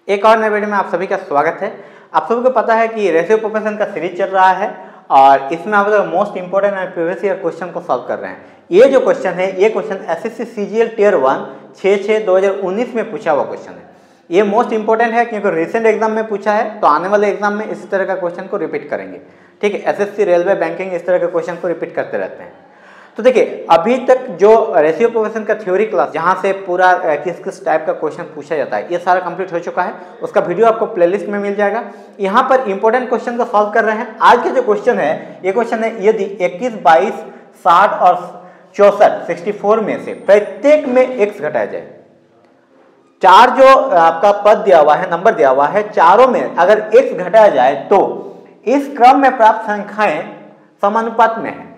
एक और नए वीडियो में आप सभी का स्वागत है। आप सभी को पता है कि रेशियो प्रोपोर्शन का सीरीज चल रहा है और इसमें आप लोग मोस्ट इंपोर्टेंट और प्रीवियस ईयर क्वेश्चन को सॉल्व कर रहे हैं। ये जो क्वेश्चन है ये क्वेश्चन एसएससी सीजीएल टियर 1 6/6/2019 में पूछा हुआ क्वेश्चन है। ये मोस्ट इंपोर्टेंट है क्योंकि रिसेंट एग्जाम में पूछा है, तो आने वाले एग्जाम में इस तरह का क्वेश्चन को रिपीट करेंगे। ठीक है, एसएससी, रेलवे, बैंकिंग इस तरह के क्वेश्चन को रिपीट करते रहते हैं। तो देखिए, अभी तक जो रेशियो प्रोपोर्शन का थ्योरी क्लास जहां से पूरा किस किस टाइप का क्वेश्चन पूछा जाता है ये सारा कंप्लीट हो चुका है। उसका वीडियो आपको प्लेलिस्ट में मिल जाएगा। यहाँ पर इंपॉर्टेंट क्वेश्चन को सॉल्व कर रहे हैं। आज के जो क्वेश्चन है ये क्वेश्चन है, यदि 21, 22, 60 और 64 64 में से प्रत्येक में x घटाया जाए, चार जो आपका पद दिया हुआ है, नंबर दिया हुआ है, चारों में अगर x घटाया जाए तो इस क्रम में प्राप्त संख्याएं समानुपात में है,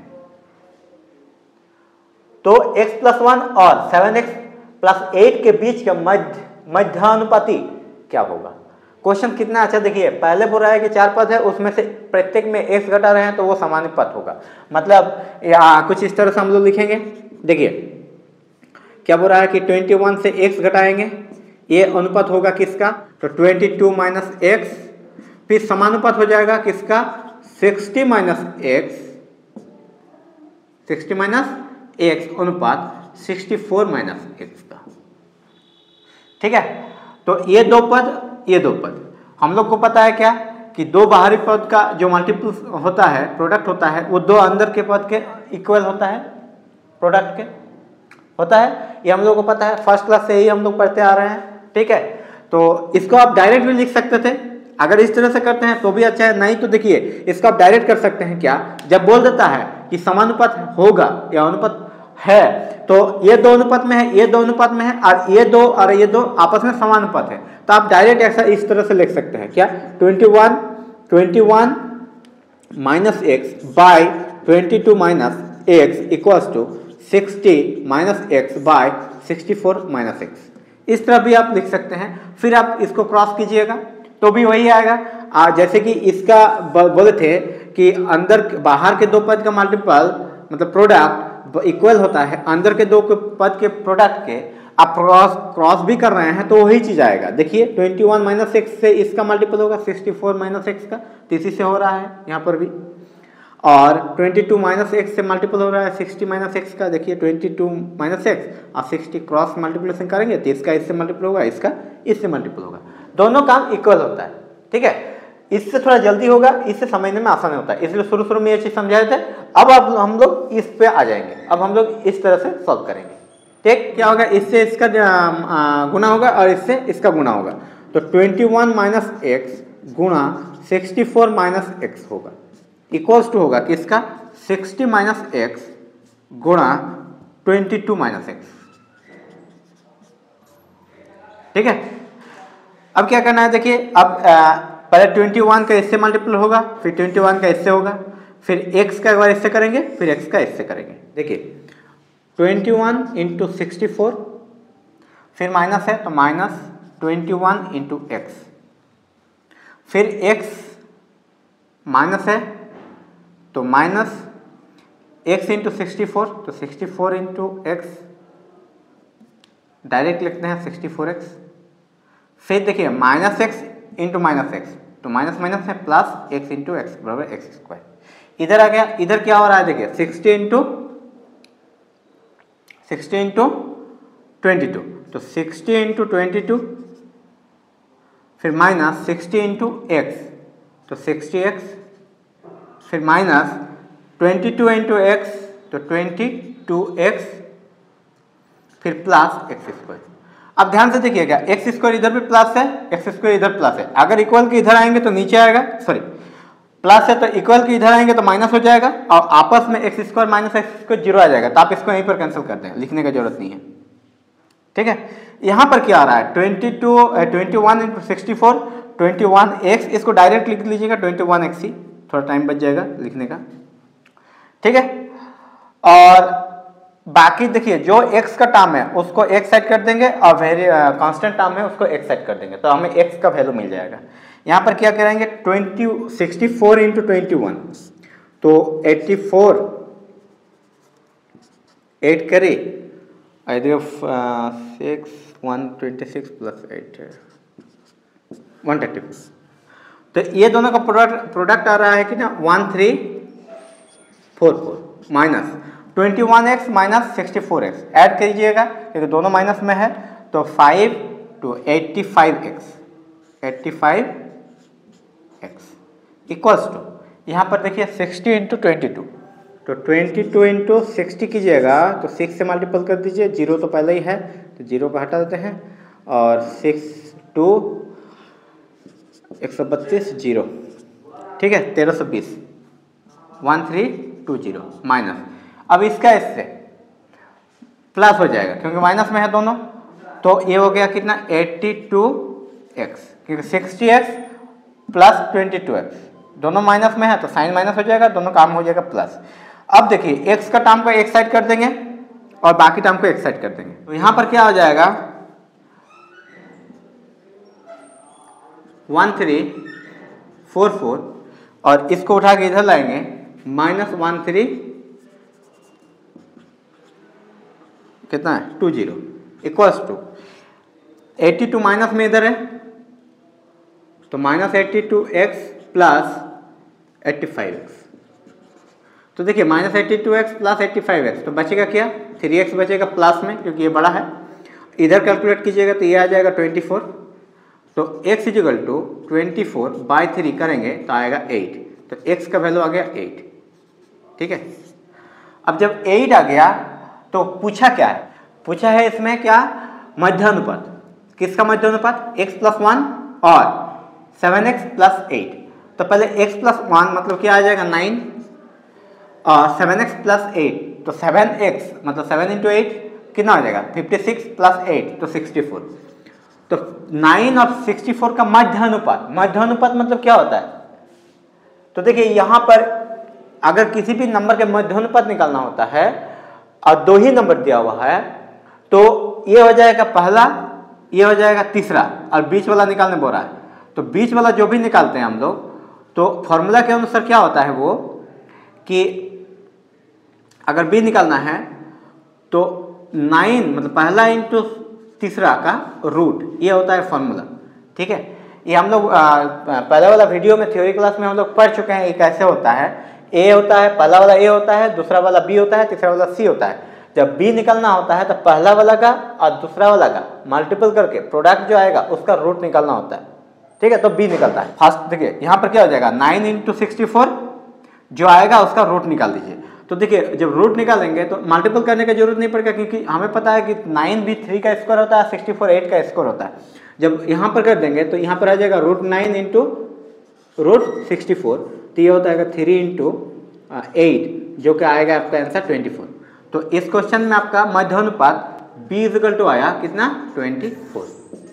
तो x+1 और 7x+8 के बीच का मध्यानुपाती क्या होगा। क्वेश्चन कितना अच्छा देखिए, पहले बोल रहा है कि चार पद है, उसमें से प्रत्येक में x घटा रहे हैं तो वो समानुपात होगा। मतलब यहाँ कुछ इस तरह से हम लोग लिखेंगे। देखिए क्या बोल रहा है कि 21 से x घटाएंगे, ये अनुपात होगा किसका, तो 22 - x, फिर समानुपात हो जाएगा किसका, 60 - x अनुपात 64 - x का। ठीक है, तो ये दो पद हम लोग को पता है क्या कि दो बाहरी पद का जो मल्टीपल होता है, प्रोडक्ट होता है, वो दो अंदर के पद के इक्वल होता है, प्रोडक्ट के होता है। ये हम लोग को पता है, फर्स्ट क्लास से ही हम लोग पढ़ते आ रहे हैं। ठीक है, तो इसको आप डायरेक्ट भी लिख सकते थे, अगर इस तरह से करते हैं तो भी अच्छा है, नहीं तो देखिए इसको आप डायरेक्ट कर सकते हैं। क्या, जब बोल देता है कि समानुपात होगा या अनुपात है, तो ये दो अनुपात में है, ये दो अनुपात में है, और ये दो आपस में समानुपात है, तो आप डायरेक्ट ऐसा इस तरह से लिख सकते हैं। क्या, 21 - x by 22 - x equals to 60 - x बाय 64 - x। इस तरह भी आप लिख सकते हैं। फिर आप इसको क्रॉस कीजिएगा तो भी वही आएगा। जैसे कि इसका बोले थे कि अंदर बाहर के दो पद का मल्टीपल मतलब प्रोडक्ट इक्वल होता है अंदर के दो पद के प्रोडक्ट के। आप क्रॉस भी कर रहे हैं तो वही चीज आएगा। देखिए 21 - x से इसका मल्टीपल होगा 64 - x का, तो इसी से हो रहा है यहाँ पर भी। और 22 - x से मल्टीपल हो रहा है 60 - x का। देखिए 22 - x और 60 क्रॉस मल्टीप्लिकेशन करेंगे तो इसका इससे मल्टीपल होगा, इसका इससे मल्टीपल होगा, दोनों काम इक्वल होता है। ठीक है, इससे थोड़ा जल्दी होगा, इससे समझने में आसान होता है, इसलिए शुरू में ये चीज समझाए थे। अब हम लोग इस पे आ जाएंगे, अब हम लोग इस तरह से सॉल्व करेंगे। ठीक, क्या होगा, इससे इसका गुना होगा और इससे इसका गुना होगा, तो 21 - x गुणा 64 - x होगा, इक्वल्स टू होगा किसका, 60 - x गुणा 22 - x। ठीक है, अब क्या करना है, देखिए अब पहले 21 का इससे मल्टीपल होगा, फिर 21 का इससे होगा, फिर x का एक बार इससे करेंगे, फिर x का इससे करेंगे। देखिए 21 × 64, फिर माइनस है तो -21 × x, फिर x माइनस है तो -x × 64, तो 64 × x डायरेक्ट लिखते हैं 64x। फिर देखिए -x × -x, तो माइनस माइनस है प्लस x × x बराबर x²। इधर आ गया, इधर क्या हो रहा है, देखिए 60 × 22, तो 60 × 22, फिर -60 × x, तो 60x, फिर -22 × x, तो 22x, फिर प्लस x²। अब ध्यान से देखिएगा, x² इधर भी प्लस है, x² इधर प्लस है, अगर इक्वल के इधर आएंगे तो नीचे आएगा, सॉरी प्लस है तो इक्वल के इधर आएंगे तो माइनस हो जाएगा, और आपस में x² - x² 0 आ जाएगा, तो आप इसको यहीं पर कैंसिल कर दें, लिखने की जरूरत नहीं है। ठीक है, यहां पर क्या आ रहा है, 21 × 64 21x, इसको डायरेक्ट लिख लीजिएगा 21x ही, थोड़ा टाइम बच जाएगा लिखने का। ठीक है, और बाकी देखिए जो x का टर्म है उसको एक साइड कर देंगे और कांस्टेंट टर्म है उसको एक साइड कर देंगे, तो हमें x का वैल्यू मिल जाएगा। यहाँ पर क्या करेंगे, 64 × 21, तो 84 8 करे, 6 1 26 + 8 है, 134। तो ये दोनों का प्रोडक्ट आ रहा है कि ना 1344 minus 21x minus 64x add कीजिएगा क्योंकि दोनों माइनस में है, तो 5 to 85x इक्वल्स टू यहाँ पर देखिए 60 इंटू 22, तो 22 इंटू 60 कीजिएगा तो 6 से मल्टीपल कर दीजिए, 0 तो पहले ही है तो 0 को हटा देते हैं और 6 2 132 0, ठीक है 1320 1320 माइनस, अब इसका इससे प्लस हो जाएगा क्योंकि माइनस में है दोनों, तो ये हो गया कितना 82x क्योंकि 60x प्लस 22x दोनों माइनस में है तो साइन माइनस हो जाएगा, दोनों काम हो जाएगा प्लस। अब देखिए x का टर्म को एक साइड कर देंगे और बाकी टर्म को एक साइड कर देंगे, तो यहाँ पर क्या हो जाएगा 1344 और इसको उठा के इधर लाएंगे माइनस 13 कितना है 20 इक्वल्स टू 82 माइनस में इधर है तो माइनस 82x प्लस 85x, तो देखिए माइनस 82x प्लस 85x तो बचेगा क्या 3x बचेगा प्लस में क्योंकि ये बड़ा है, इधर कैलकुलेट कीजिएगा तो ये आ जाएगा 24, तो x इजिकल टू 24/3 करेंगे तो आएगा 8, तो x का वैल्यू आ गया 8, ठीक है। अब जब 8 आ गया तो पूछा क्या है, पूछा है इसमें क्या मध्यानुपात, किसका मध्यानुपात x प्लस 1 और 7x प्लस 8, तो पहले x प्लस 1 मतलब क्या आ जाएगा 9 और 7x प्लस 8 तो 7x मतलब 7 इंटू 8 कितना हो जाएगा 56 प्लस 8 तो 64, तो 9 और 64 का मध्यानुपात, मध्यानुपात मतलब क्या होता है, तो देखिए यहाँ पर अगर किसी भी नंबर के मध्यानुपात निकालना होता है और दो ही नंबर दिया हुआ है तो ये हो जाएगा पहला, ये हो जाएगा तीसरा और बीच वाला निकालने बोल रहा है, तो बीच वाला जो भी निकालते हैं हम लोग तो फॉर्मूला के अनुसार क्या होता है वो कि अगर b निकालना है तो 9 मतलब पहला इंटू तीसरा का रूट, ये होता है फॉर्मूला, ठीक है। ये हम लोग पहले वाला वीडियो में थ्योरी क्लास में हम लोग पढ़ चुके हैं, ये कैसे होता है, a होता है, पहला वाला a होता है, दूसरा वाला b होता है, तीसरा वाला c होता है। जब b निकालना होता है तो पहला वाला का और दूसरा वाला का मल्टीपल करके प्रोडक्ट जो आएगा उसका रूट निकालना होता है, ठीक है, तो b निकलता है फर्स्ट। देखिए यहाँ पर क्या हो जाएगा 9 इंटू 64 जो आएगा उसका रूट निकाल दीजिए, तो देखिए जब रूट निकालेंगे तो मल्टीपल करने की जरूरत नहीं पड़ेगा क्योंकि हमें पता है कि 9 भी 3 का स्क्वायर होता है, 64 8 का स्क्वायर होता है। जब यहाँ पर कर देंगे तो यहाँ पर आ जाएगा √9 इंटू √64, तो ये होता है 3 इंटू 8 जो कि आएगा आपका आंसर 24। तो इस क्वेश्चन में आपका मध्यानुपात b इक्वल टू आया कितना 24।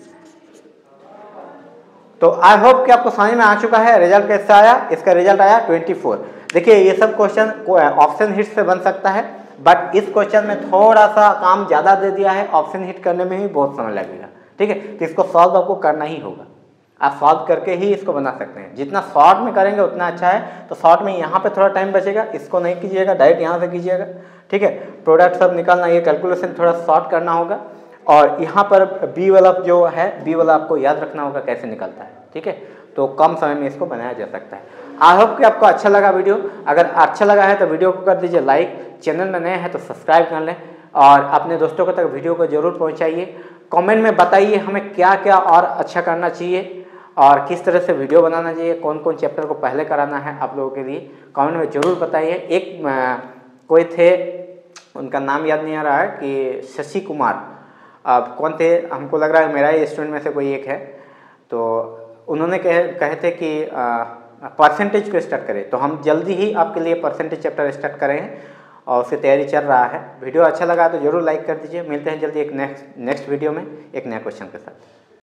तो आई होप कि आपको समझ में आ चुका है रिजल्ट कैसे आया, इसका रिजल्ट आया 24। देखिए ये सब क्वेश्चन ऑप्शन हिट से बन सकता है, बट इस क्वेश्चन में थोड़ा सा काम ज़्यादा दे दिया है, ऑप्शन हिट करने में ही बहुत समय लगेगा, ठीक है। तो इसको सॉल्व आपको करना ही होगा, आप सॉल्व करके ही इसको बना सकते हैं, जितना शॉर्ट में करेंगे उतना अच्छा है। तो शॉर्ट में यहाँ पे थोड़ा टाइम बचेगा, इसको नहीं कीजिएगा, डायरेक्ट यहाँ से कीजिएगा, ठीक है। प्रोडक्ट सब निकालना, ये कैलकुलेशन थोड़ा शॉर्ट करना होगा और यहाँ पर बी वाला जो है बी वाला आपको याद रखना होगा कैसे निकलता है, ठीक है। तो कम समय में इसको बनाया जा सकता है। आई होप कि आपको अच्छा लगा वीडियो, अगर अच्छा लगा है तो वीडियो को कर दीजिए लाइक, चैनल में नए हैं तो सब्सक्राइब कर लें और अपने दोस्तों को तक वीडियो को जरूर पहुँचाइए। कमेंट में बताइए हमें क्या क्या और अच्छा करना चाहिए और किस तरह से वीडियो बनाना चाहिए, कौन कौन चैप्टर को पहले कराना है आप लोगों के लिए, कमेंट में ज़रूर बताइए। एक कोई थे, उनका नाम याद नहीं आ रहा है, कि शशि कुमार, अब कौन थे, हमको लग रहा है मेरा ही स्टूडेंट में से कोई एक है, तो उन्होंने कहे थे कि परसेंटेज को स्टार्ट करें, तो हम जल्दी ही आपके लिए परसेंटेज चैप्टर स्टार्ट करें और उसकी तैयारी चल रहा है। वीडियो अच्छा लगा तो जरूर लाइक कर दीजिए। मिलते हैं जल्दी एक नेक्स्ट वीडियो में एक नया क्वेश्चन के साथ।